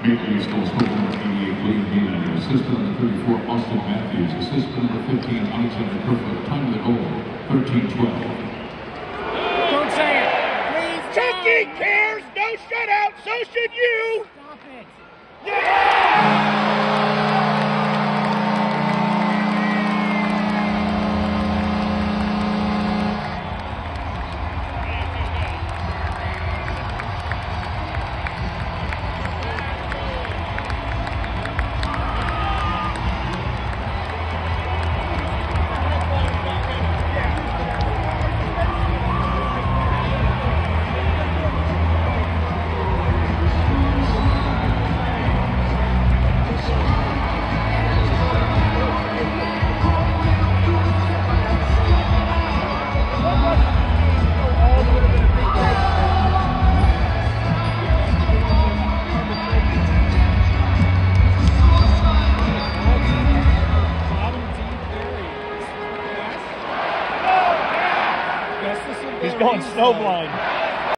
Maple Leafs goal scorer number 88, William Nylander. Assist number 34, Austin Matthews. Assist number 15, Alexander Kerfoot. Time of the goal, 13:12. Don't say it! Please, Chucky cares! No shutout! So should you! stop it! Yeah! Guess this will He's going snowblind.